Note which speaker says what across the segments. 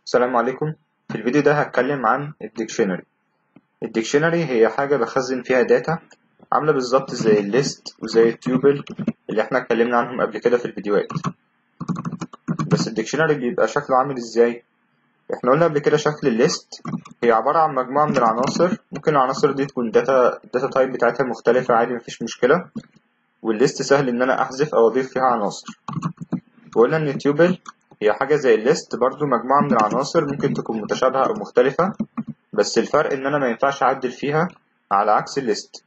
Speaker 1: السلام عليكم. في الفيديو ده هتكلم عن الديكشنري. الديكشنري هي حاجة بخزن فيها داتا، عاملة بالظبط زي الليست وزي التيوبل اللي احنا اتكلمنا عنهم قبل كده في الفيديوهات. بس الديكشنري بيبقى شكله عامل ازاي؟ احنا قلنا قبل كده شكل الليست هي عبارة عن مجموعة من العناصر، ممكن العناصر دي تكون الداتا تايب بتاعتها مختلفة عادي مفيش مشكلة، والليست سهل ان انا احذف او اضيف فيها عناصر. وقلنا ان التيوبل هي حاجة زي الليست، برضو مجموعة من العناصر ممكن تكون متشابهة او مختلفة، بس الفرق ان انا ما ينفعش اعدل فيها على عكس الليست.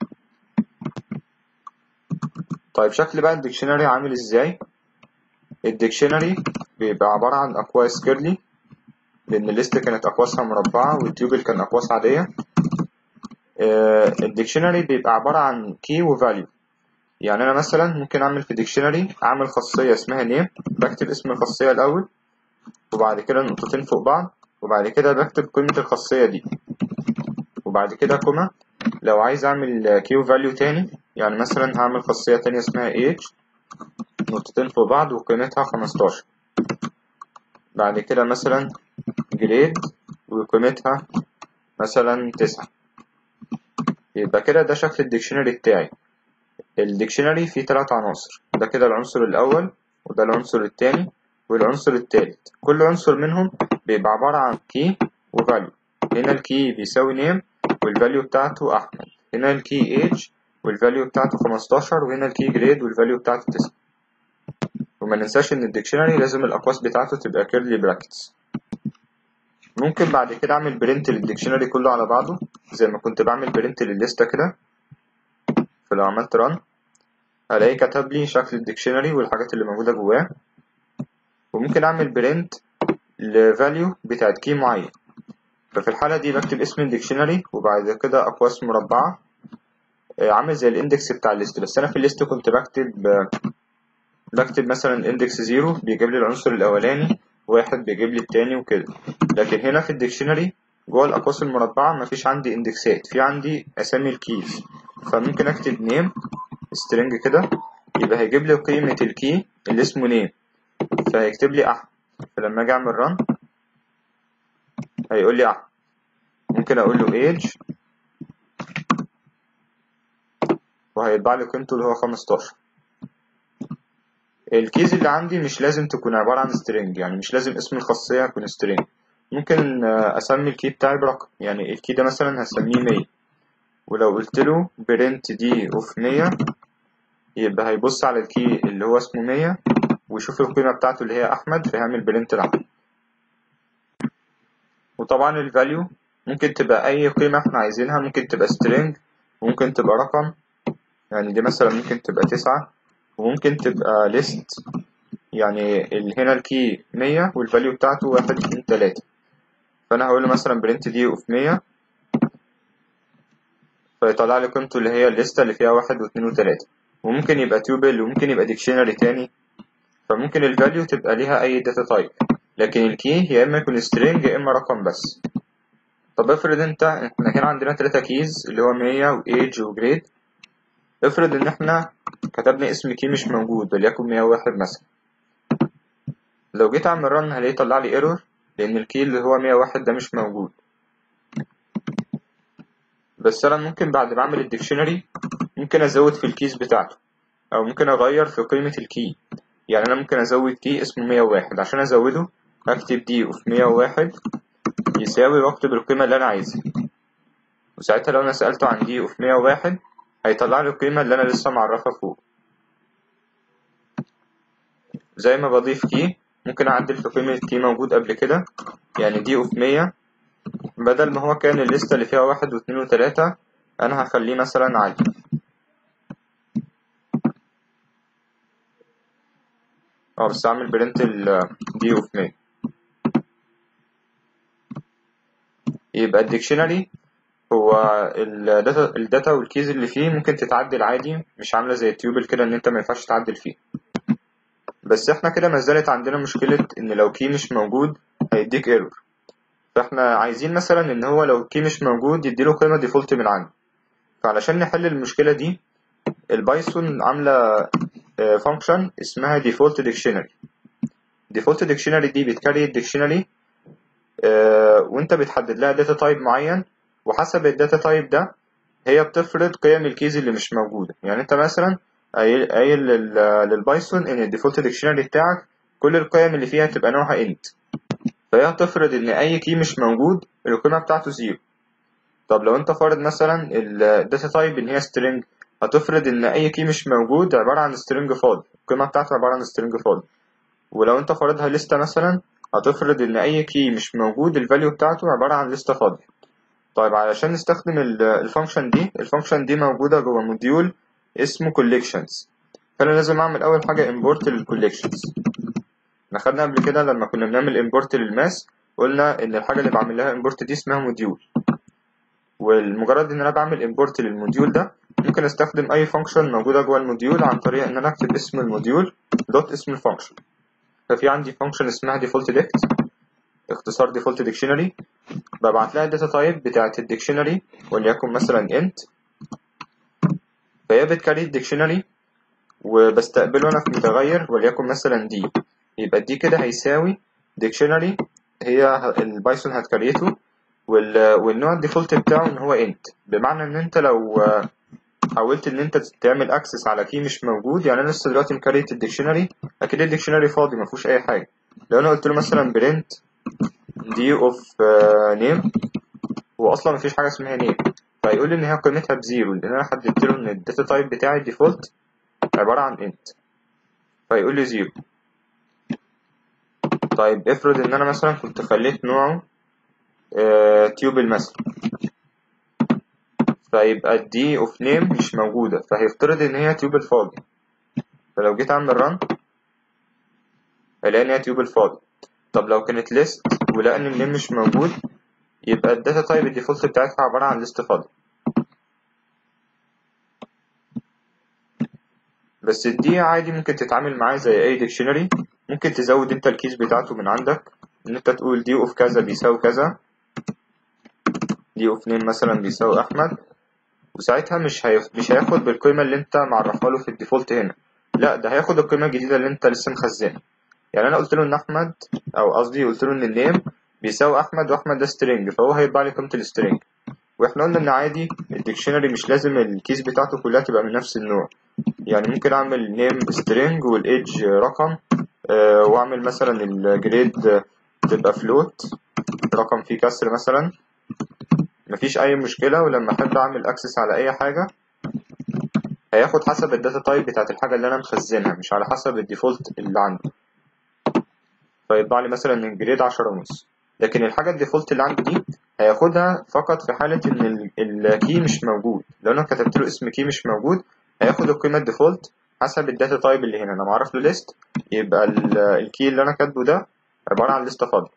Speaker 1: طيب شكل بقى الديكشنري عامل ازاي؟ الديكشنري بيبقى عبارة عن اقواس كيرلي، لان الليست كانت اقواسها مربعة والتيوبل كان اقواس عادية. الديكشنري بيبقى عبارة عن key وفاليو. يعني انا مثلا ممكن اعمل في ديكشنري اعمل خاصية اسمها name، بكتب اسم الخاصية الاول وبعد كده نقطتين فوق بعض، وبعد كده بكتب قيمة الخاصية دي وبعد كده كوما. لو عايز اعمل كيو فاليو تاني، يعني مثلا هعمل خاصية تانية اسمها age، نقطتين فوق بعض وقيمتها 15. بعد كده مثلا جريد وقيمتها مثلا 9. يبقى كده ده شكل الديكشنري بتاعي. الديكشنري فيه 3 عناصر، ده كده العنصر الأول وده العنصر التاني والعنصر التالت. كل عنصر منهم بيبقى عبارة عن key وvalue. هنا الكي بيساوي name والفاليو بتاعته أحمد، هنا الكي age والفاليو بتاعته 15، وهنا الكي جريد والفاليو بتاعته 9. وما ننساش إن الديكشنري لازم الأقواس بتاعته تبقى كيرلي براكتس. ممكن بعد كده أعمل برنت للديكشنري كله على بعضه زي ما كنت بعمل برنت للليستة كده. فلو عملت رن هلاقي كتب لي شكل الديكشنري والحاجات اللي موجودة جواه. وممكن أعمل برنت لفاليو بتاعت كي معين، ففي الحالة دي بكتب اسم الديكشنري وبعد كده أقواس مربعة، عامل زي الاندكس بتاع الليست. بس أنا في الليست كنت بكتب مثلا الاندكس 0 بيجيب لي العنصر الأولاني، 1 بيجيب لي التاني وكده. لكن هنا في الديكشنري جوه الأقواس المربعة مفيش عندي اندكسات، في عندي أسامي الكيز. فممكن أكتب نيم سترينج كده، يبقى هيجيب لي قيمة الكي اللي اسمه نيم، فهيكتب لي أحمد. فلما أجي أعمل رن هيقول لي أحمد. ممكن أقول له ايج وهيطبع لي قيمته اللي هو 15. الكيز اللي عندي مش لازم تكون عبارة عن string، يعني مش لازم اسم الخاصية يكون string. ممكن أسمي الكي بتاعي برقم، يعني الكي ده مثلا هسميه 100، ولو قلت له برنت دي اوف 100 يبقى هيبص على الكي اللي هو اسمه 100 ويشوف القيمة بتاعته اللي هي أحمد، فيعمل برنت لأحمد. وطبعا الفاليو ممكن تبقى أي قيمة احنا عايزينها، ممكن تبقى string وممكن تبقى رقم، يعني دي مثلا ممكن تبقى 9، وممكن تبقى list، يعني هنا الكي 100 والفاليو بتاعته 1 2 3. فأنا هقول له مثلا برنت دي اوف 100 فيطلع لي قيمته اللي هي الليستة اللي فيها 1 و2 و3. وممكن يبقى تيوبل وممكن يبقى ديكشنري تاني، فممكن الفاليو تبقى ليها أي داتا تايب، لكن الكي يا إما يكون string يا إما رقم بس. طب افرض احنا هنا عندنا 3 كيز اللي هو 100 وage وجريد. افرض ان احنا كتبنا اسم كي مش موجود وليكن 101 مثلا. لو جيت اعمل رن هلاقيه طلع لي ايرور لان الكي اللي هو 101 ده مش موجود. بس انا ممكن بعد ما اعمل الديكشنري ممكن ازود في الكيز بتاعته، او ممكن اغير في قيمة الكي. يعني انا ممكن ازود كي اسمه 101، عشان ازوده اكتب دي اوف 101 يساوي واكتب القيمة اللي انا عايزها، وساعتها لو انا سألته عن دي اوف 101 هيطلع لي القيمة اللي انا لسه معرفها فوق. زي ما بضيف كي ممكن اعدل في قيمة كي موجود قبل كده، يعني دي اوف 100 بدل ما هو كان الليستة اللي فيها 1 و2 و3 انا هخليه مثلا عادي. بس اعمل برنت ال دي اوف 100. يبقى الديكشنري هو الداتا والكيز اللي فيه ممكن تتعدل عادي، مش عاملة زي التيوبل كده ان انت ما ينفعش تعدل فيه. بس احنا كده ما زالت عندنا مشكلة ان لو كي مش موجود هيديك ايرور. فاحنا عايزين مثلا ان هو لو الكي مش موجود يديله قيمة ديفولت من عنده. فعلشان نحل المشكلة دي البايثون عاملة فانكشن اسمها default dictionary. default dictionary دي بتكري الديكشنري وانت بتحدد لها داتا تايب معين، وحسب الداتا تايب ده هي بتفرض قيم الكيز اللي مش موجودة. يعني انت مثلا قايل للبايثون ان الديفولت ديكشنري بتاعك كل القيم اللي فيها تبقى نوعها انت، فهي هتفرض ان اي كي مش موجود القيمة بتاعته زيرو. طب لو انت فارض مثلا الداتا تايب ان هي string، هتفرض ان اي كي مش موجود عبارة عن string فاضي، القيمة بتاعته عبارة عن string فاضي. ولو انت فارضها لستة مثلا، هتفرض ان اي كي مش موجود الفاليو بتاعته عبارة عن لستة فاضية. طيب علشان نستخدم الفانكشن دي موجودة جوه موديول اسمه collections، فانا لازم اعمل اول حاجة import للcollections. احنا خدنا قبل كده لما كنا بنعمل import للماس، قلنا ان الحاجة اللي بعمل لها import دي اسمها موديول، والمجرد ان انا بعمل import للموديول ده ممكن استخدم اي فانكشن موجودة جوه الموديول عن طريق ان انا اكتب اسم الموديول دوت اسم الفانكشن. ففي عندي فانكشن اسمها default dict، اختصار default dictionary، ببعت لها الداتا تايب بتاعت الديكشنري وليكن مثلا int، فهي بتكري الديكشنري وبستقبله انا في متغير وليكن مثلا دي. يبقى دي كده هيساوي ديكشنري، هي البايثون هتكريته، والنوع الديفولت بتاعه ان هو int، بمعنى ان انت لو حاولت ان انت تعمل اكسس على كي مش موجود، يعني انا لسه دلوقتي مكريت الديكشنري، اكيد الديكشنري فاضي ما فيهوش اي حاجه. لو انا قلت له مثلا برنت دي اوف نيم، هو اصلا مفيش حاجه اسمها نيم، فيقول لي ان هي قيمتها بزيرو لان انا حددت له ان الداتا تايب بتاعي الديفولت عباره عن انت، فيقول لي زيرو. طيب افرض ان انا مثلا كنت خليت نوعه تيوبل مثلا، فيبقى الدي اوف نيم مش موجوده، فهيفترض ان هي تيوبل فاضي، فلو جيت اعمل ران الاقي ان هي تيوبل فاضي. طب لو كانت ليست ولقى ان النيم مش موجود، يبقى الداتا تايب الديفولت بتاعتها عباره عن ليست فاضي. بس الدي عادي ممكن تتعامل معاه زي اي ديكشنري، ممكن تزود انت الكيس بتاعته من عندك، ان انت تقول دي اوف كذا بيساوي كذا، دي اوف نيم مثلا بيساوي احمد، وساعتها مش هياخد بالقيمه اللي انت معرفها له في الديفولت هنا، لا ده هياخد القيمه الجديده اللي انت لسه مخزنها. يعني انا قلت له ان احمد، او قصدي قلت له ان النيم بيساوي احمد، واحمد ده سترينج، فهو هيطبع لي قيمه السترينج. واحنا قلنا ان عادي الديكشنري مش لازم الكيس بتاعته كلها تبقى من نفس النوع، يعني ممكن اعمل نيم سترينج والايدج رقم، واعمل مثلا الجريد تبقى فلوت رقم فيه كسر مثلا، مفيش اي مشكله. ولما احب اعمل اكسس على اي حاجه هياخد حسب الداتا تايب بتاعت الحاجه اللي انا مخزنها، مش على حسب الديفولت اللي عندي، فيطبع لي مثلا الجريد 10 ونص. لكن الحاجه الديفولت اللي عندي دي هياخدها فقط في حاله ان الكي مش موجود، لو انا كتبت له اسم كي مش موجود هياخد القيمه الديفولت حسب الداتا تايب اللي هنا. انا معرف له ليست، يبقى الكي اللي انا كاتبه ده عباره عن لسته فاضيه.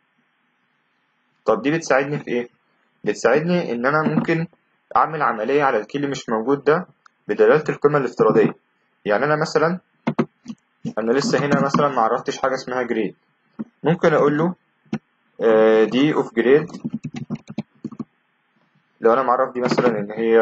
Speaker 1: طب دي بتساعدني في ايه؟ بتساعدني ان انا ممكن اعمل عمليه على الكي اللي مش موجود ده بدلاله القيمه الافتراضيه. يعني انا مثلا انا لسه هنا مثلا معرفتش حاجه اسمها جريد، ممكن اقول له دي اوف جريد، لو انا معرف دي مثلا ان هي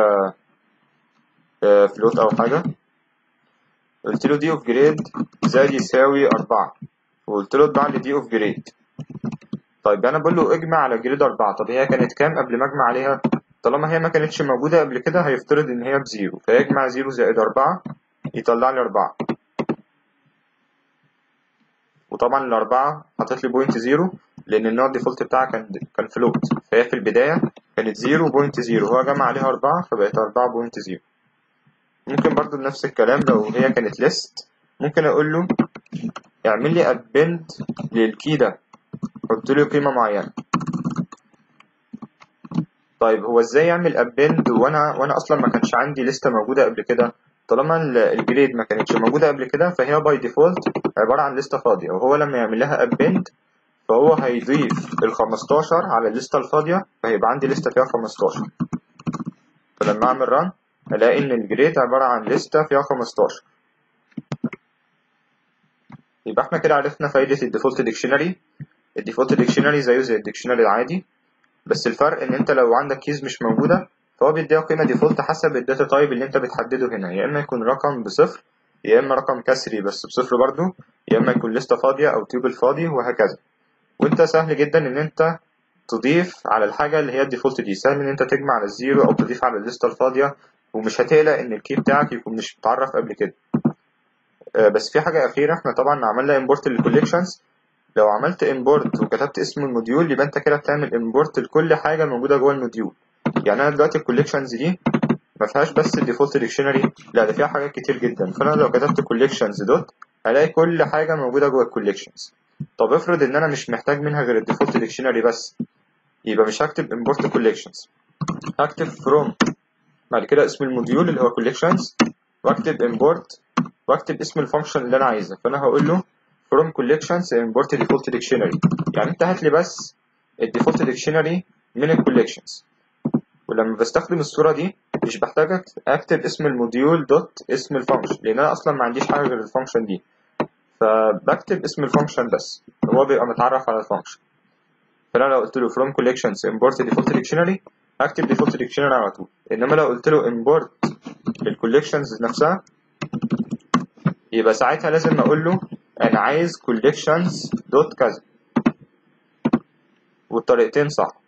Speaker 1: فلوت او حاجه، قلت له دي اوف جريد زائد يساوي 4، وقلت له اطبع لي دي اوف جريد. طيب انا بقول له اجمع على جريد 4، طب هي كانت كام قبل ما اجمع عليها؟ طالما هي ما كانتش موجوده قبل كده هيفترض ان هي بزيرو، فيجمع 0 زائد 4 يطلع لي 4. وطبعا الأربعة حطيت لي بوينت زيرو لأن النوع الديفولت بتاعها كان فلوت، فهي في البداية كانت 0.0، هو جمع عليها 4 فبقت 4.0. ممكن برضو بنفس الكلام لو هي كانت ليست، ممكن أقول له اعمل لي ابند للكي ده، حط له قيمة معينة. طيب هو ازاي يعمل ابند وانا اصلا ما كانش عندي لستة موجودة قبل كده؟ طالما الجريد ما كانتش موجودة قبل كده فهي باي ديفولت عبارة عن لستة فاضية، وهو لما يعمل لها ابند فهو هيضيف ال15 على الليستة الفاضية، فهيبقى عندي لستة فيها 15. فلما اعمل ران الاقي ان الجريد عبارة عن لستة فيها 15. يبقى احنا كده عرفنا فايدة الديفولت ديكشنري. الديفولت ديكشنري زيه زي الديكشنري العادي، بس الفرق ان انت لو عندك كيز مش موجودة فهو بيديها قيمة ديفولت حسب الداتا تايب اللي انت بتحدده هنا، يا اما يكون رقم بصفر، يا اما رقم كسري بس بصفر برضه، يا اما يكون لستة فاضية او تيبل فاضي وهكذا. وانت سهل جدا ان انت تضيف على الحاجة اللي هي الديفولت دي، سهل ان انت تجمع على الزيرو او تضيف على الليستة الفاضية، ومش هتقلق ان الكي بتاعك يكون مش متعرف قبل كده. بس في حاجة أخيرة، احنا طبعا عملنا import للcollections. لو عملت import وكتبت اسم الموديول يبقى انت كده بتعمل import لكل حاجة موجودة جوه الموديول. يعني انا دلوقتي الcollections دي ما فيهاش بس الديفولت ديكشنري، لا ده فيها حاجات كتير جدا. فانا لو كتبت collections دوت هلاقي كل حاجة موجودة جوه الcollections. طب افرض ان انا مش محتاج منها غير الديفولت ديكشنري بس، يبقى مش هكتب import collections، هكتب from بعد كده اسم الموديول اللي هو collections، واكتب import واكتب اسم الفانكشن اللي انا عايزها. فانا هقول له from collections import default dictionary، يعني انت هات لي بس الديفولت ديكشنري من الكوليكشنز. ولما بستخدم الصورة دي مش بحتاج اكتب اسم الموديول دوت اسم الفانكشن، لان انا اصلا ما عنديش حاجة غير الفانكشن دي، فبكتب اسم الفانكشن بس، هو بيبقى متعرف على الفانكشن. فانا لو قلت له from collections import default dictionary هكتب default dictionary على طول. انما لو قلت له import الكوليكشنز نفسها يبقى ساعتها لازم اقول له انا عايز collections دوت كذا، والطريقتين صح.